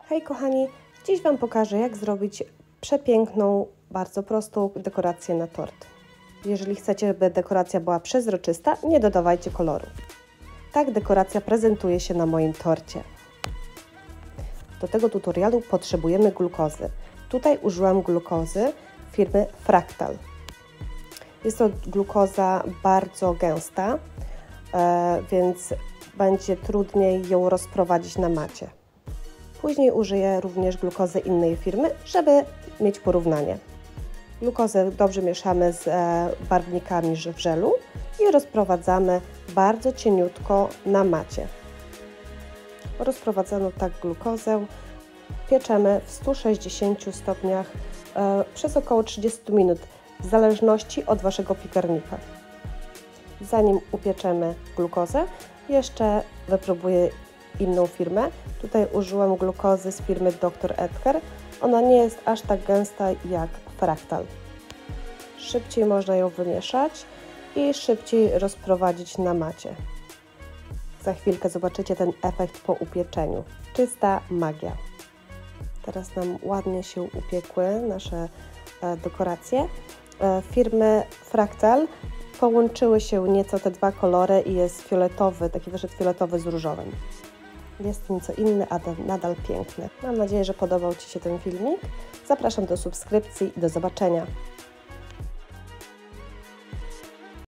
Hej kochani, dziś Wam pokażę, jak zrobić przepiękną, bardzo prostą dekorację na tort. Jeżeli chcecie, by dekoracja była przezroczysta, nie dodawajcie koloru. Tak dekoracja prezentuje się na moim torcie. Do tego tutorialu potrzebujemy glukozy. Tutaj użyłam glukozy firmy Fractal. Jest to glukoza bardzo gęsta, więc będzie trudniej ją rozprowadzić na macie. Później użyję również glukozy innej firmy, żeby mieć porównanie. Glukozę dobrze mieszamy z barwnikami w żelu i rozprowadzamy bardzo cieniutko na macie. Rozprowadzoną tak glukozę pieczemy w 160 stopniach przez około 30 minut, w zależności od Waszego piekarnika. Zanim upieczemy glukozę, jeszcze wypróbuję inną firmę. Tutaj użyłam glukozy z firmy Dr. Edgar. Ona nie jest aż tak gęsta jak Fractal. Szybciej można ją wymieszać i szybciej rozprowadzić na macie. Za chwilkę zobaczycie ten efekt po upieczeniu. Czysta magia. Teraz nam ładnie się upiekły nasze dekoracje. Firmy Fractal połączyły się nieco te dwa kolory i jest fioletowy, taki wyszedł fioletowy z różowym. Jest nieco inny, a nadal piękny. Mam nadzieję, że podobał Ci się ten filmik. Zapraszam do subskrypcji i do zobaczenia.